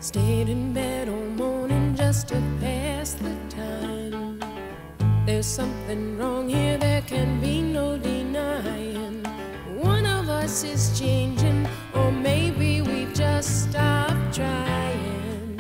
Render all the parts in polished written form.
Stayed in bed all morning just to pass the time. There's something wrong here, there can be no denying. One of us is changing, or maybe we've just stopped trying.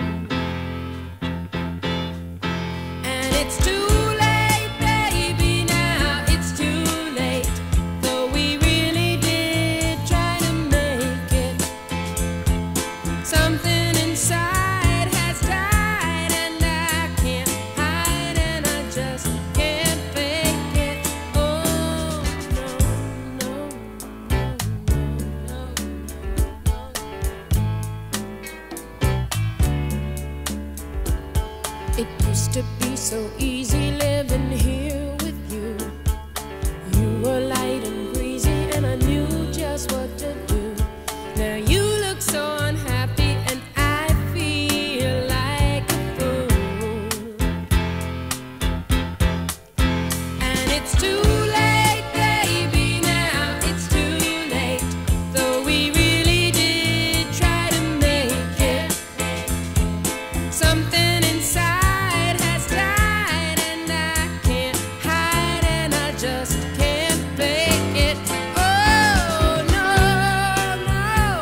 And it's too late, baby, now it's too late. Though we really did try to make it. Something inside has died, and I can't hide, and I just can't fake it. Oh, no, no, no. It used to be so easy living here with you. You were light and breezy, and I knew just what to do. Now you look so unhappy, and I feel like a fool. And it's too late, baby, now it's too late. Though we really did try to make it. Something inside has died, and I can't hide, and I just can't fake it. Oh, no, no.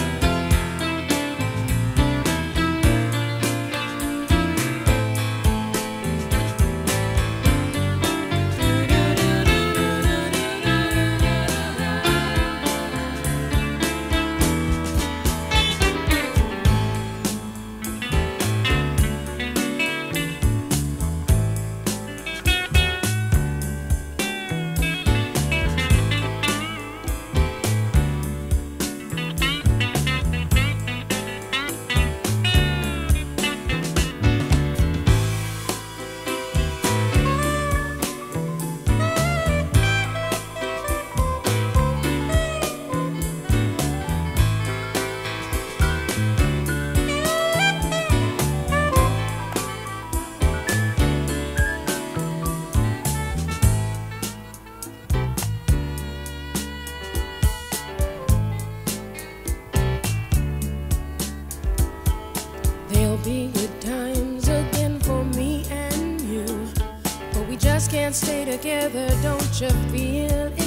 There'll be good times again for me and you, but we just can't stay together, don't you feel it?